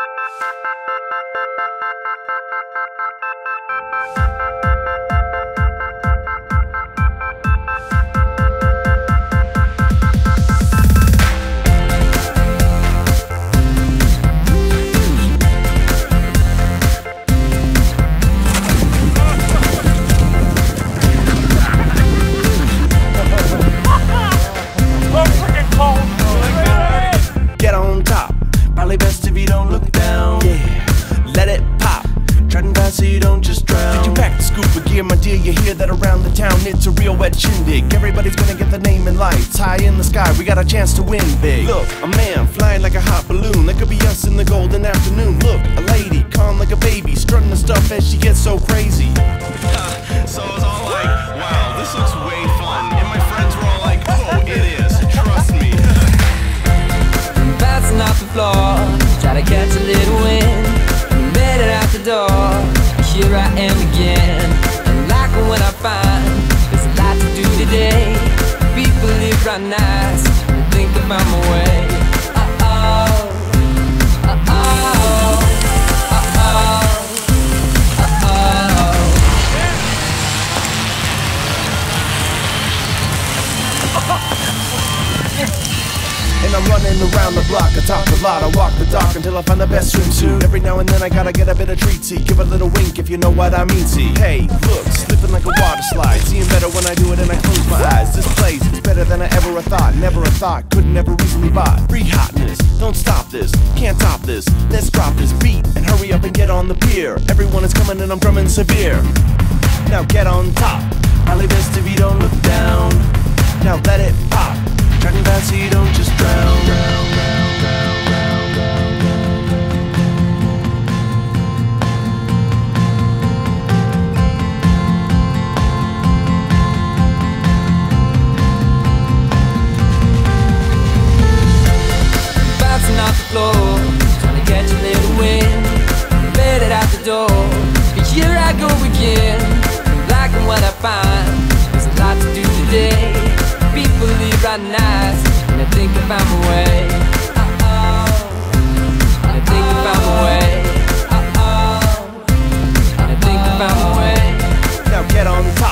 So you don't just drown. Did you pack the scoop of gear, my dear? You hear that around the town? It's a real wet shindig. Everybody's gonna get the name in lights. High in the sky, we got a chance to win big. Look, a man flying like a hot balloon. That could be us in the golden afternoon. Look, a lady calm like a baby, strutting the stuff as she gets so crazy. So I was all like, wow, this looks way fun. And my friends were all like, oh, it is, trust me. Bouncing off the floor, try to catch a little wind. Made it out the door. Here I am again, and like when I find there's a lot to do today. People live right nice, and think I found my way. Uh-oh, uh-oh, uh-oh, uh-oh. And I'm running around the block, I talk a lot, I walk the dock until I find the best swimsuit. Every now and then I gotta get a bit of treatsy, give a little wink if you know what I mean. See, hey, look, slipping like a water slide, seeing better when I do it and I close my eyes. This place is better than I ever thought, never a thought, couldn't ever reasonably bought. Free hotness, don't stop this, can't top this. Let's drop this beat and hurry up and get on the pier. Everyone is coming and I'm drumming severe. Now get on top, probably best if you don't look down. Now let it pop. Driving fast so you don't just drown. Bouncing off the floor, trying to catch a little wind. Made it out the door, and here I go again. Liking what I find, there's a lot to do today. People live right nice, and I think I found my way. Uh-oh, and I think I found my way. Uh-oh, and I think I found my way. Now get on top.